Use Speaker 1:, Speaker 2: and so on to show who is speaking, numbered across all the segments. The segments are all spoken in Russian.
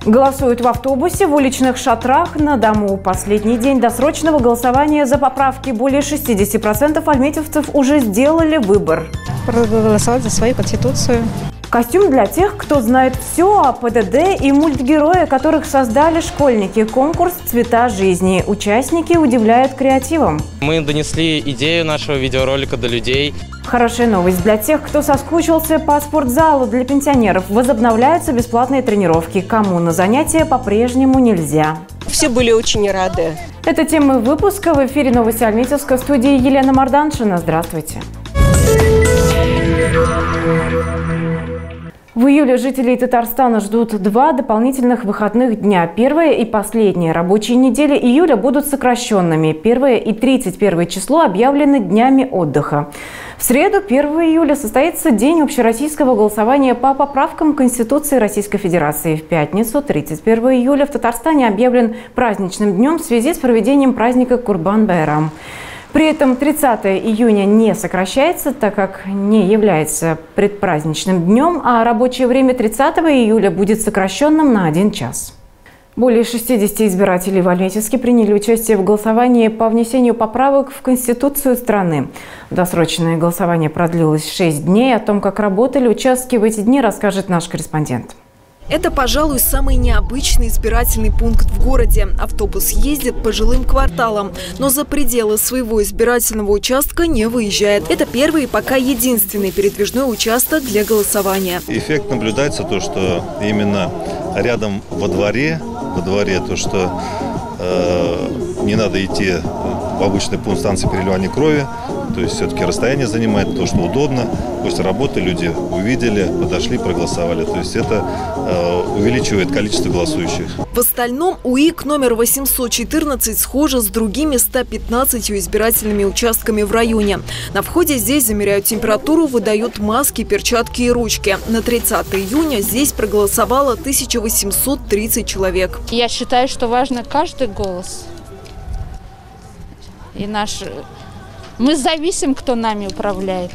Speaker 1: Голосуют в автобусе, в уличных шатрах, на дому. Последний день досрочного голосования за поправки. Более 60% альметьевцев уже сделали выбор.
Speaker 2: Проголосовать за свою конституцию.
Speaker 1: Костюм для тех, кто знает все о ПДД и мультгерои, которых создали школьники. Конкурс «Цвета жизни». Участники удивляют креативом.
Speaker 3: Мы донесли идею нашего видеоролика до людей.
Speaker 1: Хорошая новость для тех, кто соскучился по спортзалу. Для пенсионеров возобновляются бесплатные тренировки. Кому на занятия по-прежнему нельзя.
Speaker 4: Все были очень рады.
Speaker 1: Это темы выпуска. В эфире новости Альметьевска, в студии Елена Марданшина. Здравствуйте. В июле жителей Татарстана ждут 2 дополнительных выходных дня. Первая и последняя рабочие недели июля будут сокращенными. 1 и 31 число объявлены днями отдыха. В среду, 1 июля, состоится день общероссийского голосования по поправкам Конституции Российской Федерации. В пятницу, 31 июля, в Татарстане объявлен праздничным днем в связи с проведением праздника Курбан-Байрам. При этом 30 июня не сокращается, так как не является предпраздничным днем, а рабочее время 30 июля будет сокращенным на 1 час. Более 60 избирателей в Альметьевске приняли участие в голосовании по внесению поправок в Конституцию страны. Досрочное голосование продлилось 6 дней. О том, как работали участки в эти дни, расскажет наш корреспондент.
Speaker 5: Это, пожалуй, самый необычный избирательный пункт в городе. Автобус ездит по жилым кварталам, но за пределы своего избирательного участка не выезжает. Это первый и пока единственный передвижной участок для голосования.
Speaker 6: Эффект наблюдается то, что именно рядом во дворе то, что не надо идти в обычный пункт станции переливания крови. То есть все-таки расстояние занимает, то, что удобно. После работы люди увидели, подошли, проголосовали. То есть это увеличивает количество голосующих.
Speaker 5: В остальном УИК номер 814 схожа с другими 115 избирательными участками в районе. На входе здесь замеряют температуру, выдают маски, перчатки и ручки. На 30 июня здесь проголосовало 1830 человек.
Speaker 7: Я считаю, что важно каждый голос. И мы зависим, кто нами управляет.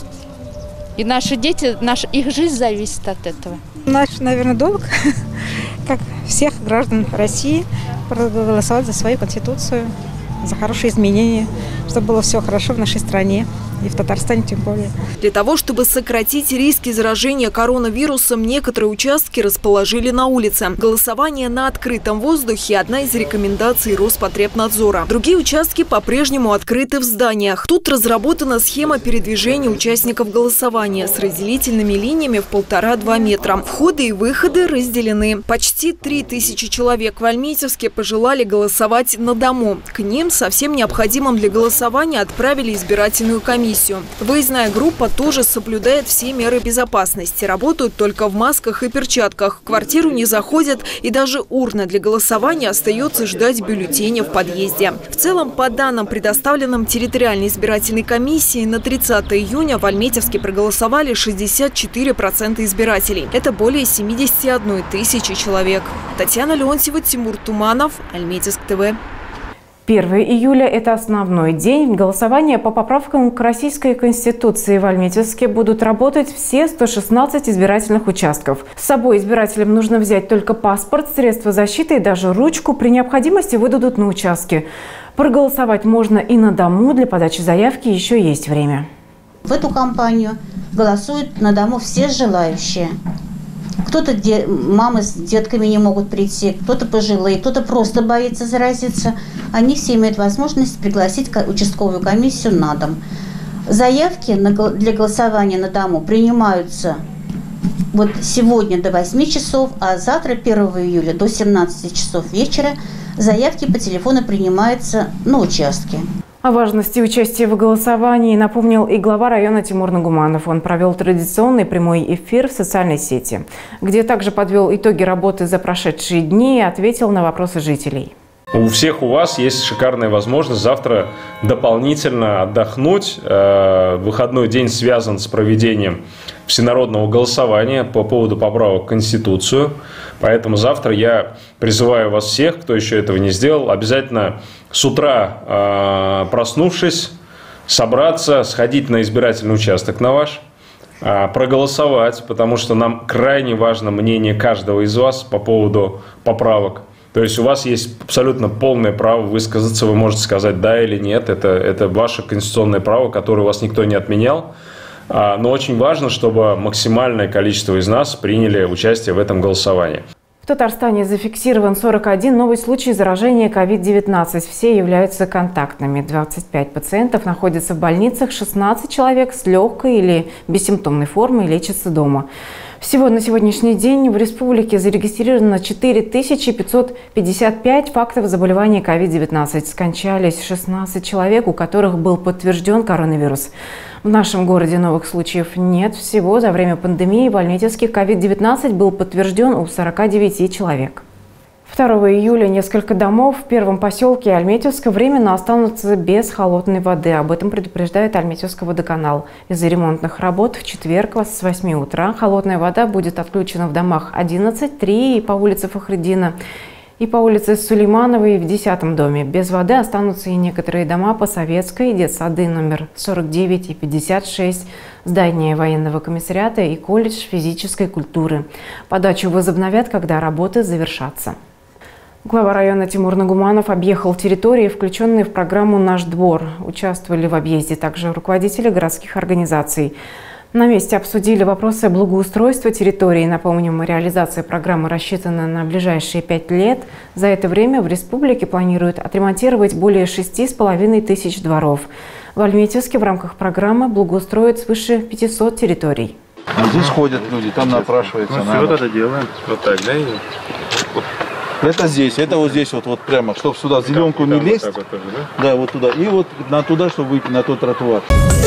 Speaker 7: И наши дети, их жизнь зависит от этого.
Speaker 2: Наш, наверное, долг, как всех граждан России, проголосовать за свою конституцию, за хорошие изменения, чтобы было все хорошо в нашей стране. И в Татарстане тем более.
Speaker 5: Для того, чтобы сократить риски заражения коронавирусом, некоторые участки расположили на улице. Голосование на открытом воздухе – одна из рекомендаций Роспотребнадзора. Другие участки по-прежнему открыты в зданиях. Тут разработана схема передвижения участников голосования с разделительными линиями в 1,5–2 метра. Входы и выходы разделены. Почти 3000 человек в Альметьевске пожелали голосовать на дому. К ним со всем необходимым для голосования отправили избирательную комиссию. Выездная группа тоже соблюдает все меры безопасности. Работают только в масках и перчатках. В квартиру не заходят, и даже урна для голосования остается ждать бюллетеня в подъезде. В целом, по данным, предоставленным территориальной избирательной комиссией, на 30 июня в Альметьевске проголосовали 64% избирателей. Это более 71 тысячи человек. Татьяна Леонтьева, Тимур Туманов, Альметьевск ТВ.
Speaker 1: 1 июля – это основной день. Голосования по поправкам к Российской Конституции в Альметьевске будут работать все 116 избирательных участков. С собой избирателям нужно взять только паспорт, средства защиты и даже ручку. При необходимости выдадут на участке. Проголосовать можно и на дому. Для подачи заявки еще есть время.
Speaker 8: В эту кампанию голосуют на дому все желающие. Кто-то мамы с детками не могут прийти, кто-то пожилые, кто-то просто боится заразиться. Они все имеют возможность пригласить участковую комиссию на дом. Заявки для голосования на дому принимаются вот сегодня до 8 часов, а завтра, 1 июля, до 17 часов вечера заявки по телефону принимаются на участке.
Speaker 1: О важности участия в голосовании напомнил и глава района Тимур Нагуманов. Он провел традиционный прямой эфир в социальной сети, где также подвел итоги работы за прошедшие дни и ответил на вопросы жителей.
Speaker 9: У всех у вас есть шикарная возможность завтра дополнительно отдохнуть. Выходной день связан с проведением всенародного голосования по поводу поправок в Конституцию. Поэтому завтра я призываю вас всех, кто еще этого не сделал, обязательно с утра, проснувшись, собраться, сходить на избирательный участок на ваш, проголосовать, потому что нам крайне важно мнение каждого из вас по поводу поправок. То есть у вас есть абсолютно полное право высказаться, вы можете сказать да или нет, это ваше конституционное право, которое у вас никто не отменял. Но очень важно, чтобы максимальное количество из нас приняли участие в этом голосовании.
Speaker 1: В Татарстане зафиксирован 41 новый случай заражения COVID-19. Все являются контактными. 25 пациентов находятся в больницах, 16 человек с легкой или бессимптомной формой лечатся дома. Всего на сегодняшний день в республике зарегистрировано 4555 фактов заболевания COVID-19. Скончались 16 человек, у которых был подтвержден коронавирус. В нашем городе новых случаев нет. Всего за время пандемии в Альметьевске COVID-19 был подтвержден у 49 человек. 2 июля несколько домов в первом поселке Альметьевска временно останутся без холодной воды. Об этом предупреждает Альметьевский водоканал. Из-за ремонтных работ в четверг с 8 утра холодная вода будет отключена в домах 11, 3 по улице Фахриддина и по улице Сулеймановой в 10-м доме. Без воды останутся и некоторые дома по Советской, детсады номер 49 и 56, здание военного комиссариата и колледж физической культуры. Подачу возобновят, когда работы завершатся. Глава района Тимур Нагуманов объехал территории, включенные в программу «Наш двор». Участвовали в объезде также руководители городских организаций. На месте обсудили вопросы благоустройства территории. Напомним, реализация программы рассчитана на ближайшие 5 лет. За это время в республике планируют отремонтировать более 6500 дворов. В Альметьевске в рамках программы благоустроят свыше 500 территорий.
Speaker 10: Здесь ходят люди, там напрашивается.
Speaker 11: Мы вот это делаем. Вот так, да?
Speaker 10: Это здесь, это вот здесь, вот прямо, чтобы сюда зеленку не лезть. Вот тоже, да? Да, вот туда. И вот туда, чтобы выйти на тот тротуар.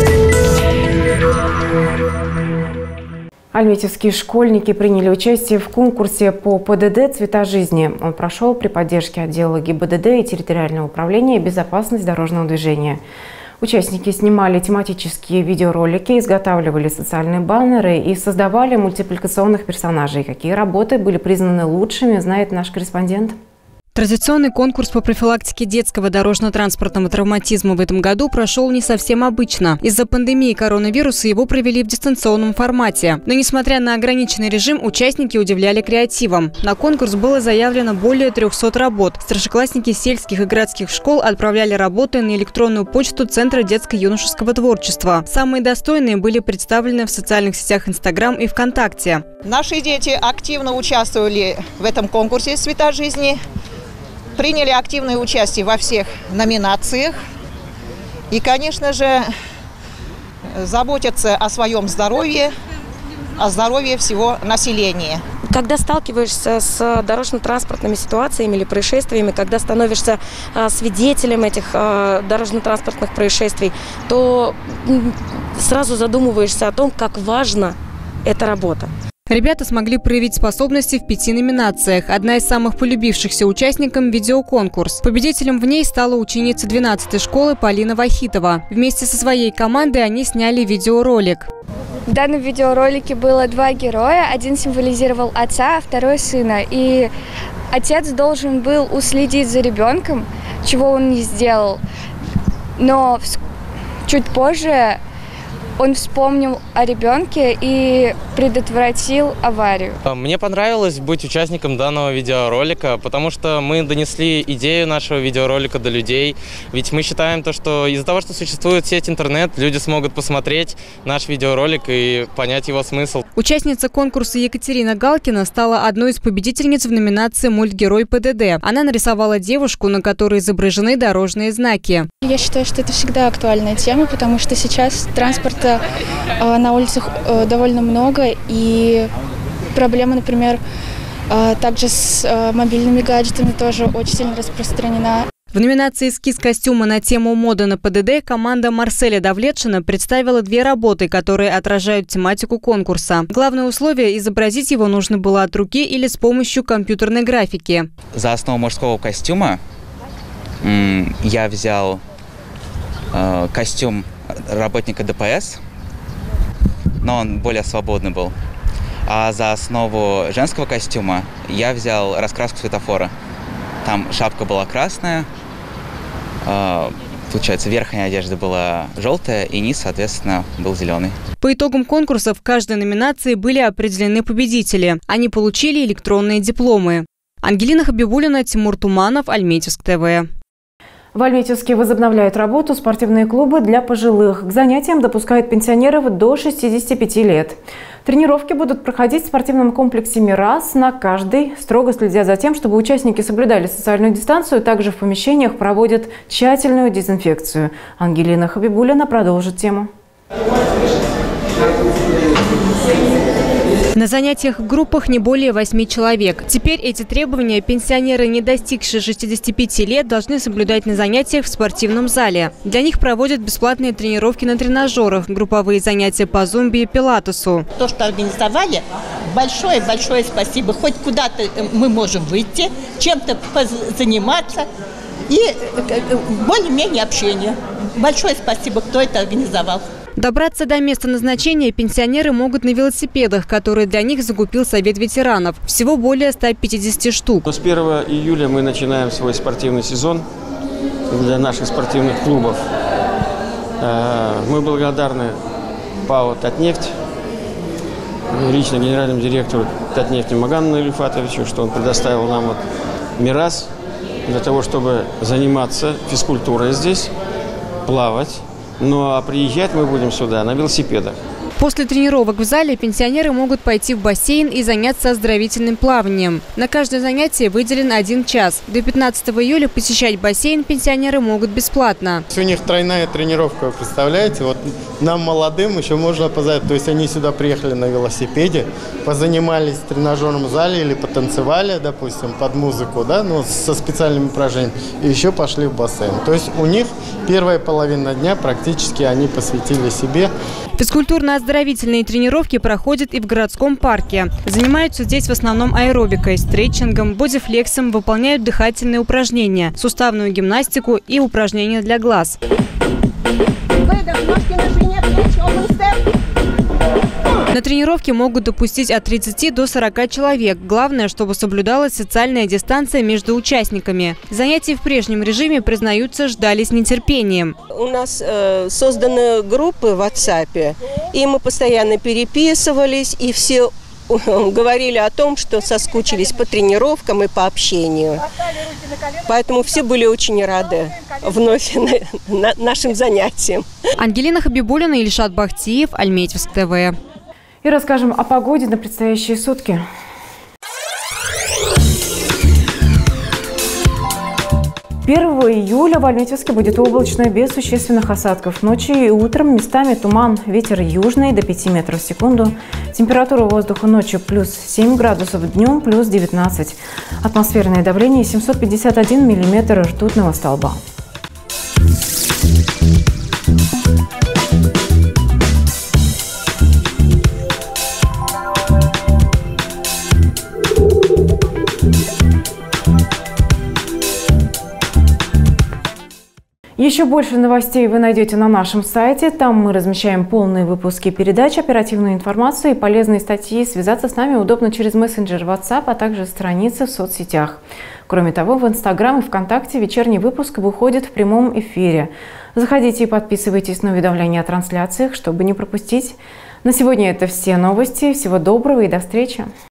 Speaker 1: Альметьевские школьники приняли участие в конкурсе по ПДД «Цвета жизни». Он прошел при поддержке отдела ГИБДД и территориального управления «Безопасность дорожного движения». Участники снимали тематические видеоролики, изготавливали социальные баннеры и создавали мультипликационных персонажей. Какие работы были признаны лучшими, знает наш корреспондент.
Speaker 12: Традиционный конкурс по профилактике детского дорожно-транспортного травматизма в этом году прошел не совсем обычно. Из-за пандемии коронавируса его провели в дистанционном формате. Но несмотря на ограниченный режим, участники удивляли креативом. На конкурс было заявлено более 300 работ. Старшеклассники сельских и городских школ отправляли работы на электронную почту Центра детско-юношеского творчества. Самые достойные были представлены в социальных сетях Инстаграм и ВКонтакте.
Speaker 13: Наши дети активно участвовали в этом конкурсе «Цвета жизни». Приняли активное участие во всех номинациях и, конечно же, заботятся о своем здоровье, о здоровье всего населения.
Speaker 14: Когда сталкиваешься с дорожно-транспортными ситуациями или происшествиями, когда становишься свидетелем этих дорожно-транспортных происшествий, то сразу задумываешься о том, как важна эта работа.
Speaker 12: Ребята смогли проявить способности в 5 номинациях. Одна из самых полюбившихся участникам – видеоконкурс. Победителем в ней стала ученица 12-й школы Полина Вахитова. Вместе со своей командой они сняли видеоролик.
Speaker 15: В данном видеоролике было 2 героя. Один символизировал отца, а второй – сына. И отец должен был уследить за ребенком, чего он не сделал. Но чуть позже он вспомнил о ребенке и предотвратил аварию.
Speaker 3: Мне понравилось быть участником данного видеоролика, потому что мы донесли идею нашего видеоролика до людей. Ведь мы считаем, что из-за того, что существует сеть интернет, люди смогут посмотреть наш видеоролик и понять его смысл.
Speaker 12: Участница конкурса Екатерина Галкина стала одной из победительниц в номинации «Мультгерой ПДД». Она нарисовала девушку, на которой изображены дорожные знаки.
Speaker 16: Я считаю, что это всегда актуальная тема, потому что сейчас транспорта на улицах довольно много, и проблема, например, также с мобильными гаджетами тоже очень сильно распространена.
Speaker 12: В номинации «Эскиз костюма» на тему «Мода на ПДД» команда Марселя Давлетшина представила 2 работы, которые отражают тематику конкурса. Главное условие – изобразить его нужно было от руки или с помощью компьютерной графики.
Speaker 17: За основу мужского костюма я взял костюм работника ДПС, но он более свободный был. А за основу женского костюма я взял раскраску светофора. Там шапка была красная, получается, верхняя одежда была желтая, и низ, соответственно, был зеленый.
Speaker 12: По итогам конкурса в каждой номинации были определены победители. Они получили электронные дипломы. Ангелина Хабибуллина, Тимур Туманов, Альметьевск ТВ.
Speaker 1: В Альметьевске возобновляют работу спортивные клубы для пожилых. К занятиям допускают пенсионеров до 65 лет. Тренировки будут проходить в спортивном комплексе «Мирас» на каждый, строго следя за тем, чтобы участники соблюдали социальную дистанцию. Также в помещениях проводят тщательную дезинфекцию. Ангелина Хабибуллина продолжит тему.
Speaker 12: На занятиях в группах не более 8 человек. Теперь эти требования пенсионеры, не достигшие 65 лет, должны соблюдать на занятиях в спортивном зале. Для них проводят бесплатные тренировки на тренажерах, групповые занятия по зумби и пилатесу.
Speaker 18: То, что организовали, большое-большое спасибо. Хоть куда-то мы можем выйти, чем-то заниматься и более-менее общение. Большое спасибо, кто это организовал.
Speaker 12: Добраться до места назначения пенсионеры могут на велосипедах, которые для них закупил Совет ветеранов. Всего более 150 штук.
Speaker 19: С 1 июля мы начинаем свой спортивный сезон для наших спортивных клубов. Мы благодарны ПАО «Татнефть», лично генеральному директору «Татнефти» Магану Ильфатовичу, что он предоставил нам «Мирас» для того, чтобы заниматься физкультурой здесь, плавать. Ну а приезжать мы будем сюда на велосипедах.
Speaker 12: После тренировок в зале пенсионеры могут пойти в бассейн и заняться оздоровительным плаванием. На каждое занятие выделен 1 час. До 15 июля посещать бассейн пенсионеры могут бесплатно.
Speaker 20: У них тройная тренировка, вы представляете? Вот нам, молодым, еще можно позвать. То есть они сюда приехали на велосипеде, позанимались в тренажерном зале или потанцевали, допустим, под музыку, да, ну, со специальными упражнениями, и еще пошли в бассейн. То есть у них первая половина дня практически они посвятили себе.
Speaker 12: Физкультурно-оздоровительные тренировки проходят и в городском парке. Занимаются здесь в основном аэробикой, стретчингом, бодифлексом, выполняют дыхательные упражнения, суставную гимнастику и упражнения для глаз. На тренировке могут допустить от 30 до 40 человек. Главное, чтобы соблюдалась социальная дистанция между участниками. Занятия в прежнем режиме, признаются, ждали с нетерпением.
Speaker 4: У нас созданы группы в WhatsApp, и мы постоянно переписывались, и все говорили о том, что соскучились по тренировкам и по общению. Поэтому все были очень рады вновь нашим занятиям.
Speaker 12: Ангелина Хабибуллина, Ильшат Бахтиев, Альметьевск ТВ.
Speaker 1: И расскажем о погоде на предстоящие сутки. Первого июля в Альметьевске будет облачно, без существенных осадков. Ночью и утром местами туман, ветер южный до 5 метров в секунду. Температура воздуха ночью плюс 7 градусов, днем плюс 19. Атмосферное давление 751 миллиметр ртутного столба. Еще больше новостей вы найдете на нашем сайте. Там мы размещаем полные выпуски передач, оперативную информацию и полезные статьи. Связаться с нами удобно через мессенджер WhatsApp, а также страницы в соцсетях. Кроме того, в Инстаграм и ВКонтакте вечерний выпуск выходит в прямом эфире. Заходите и подписывайтесь на уведомления о трансляциях, чтобы не пропустить. На сегодня это все новости. Всего доброго и до встречи!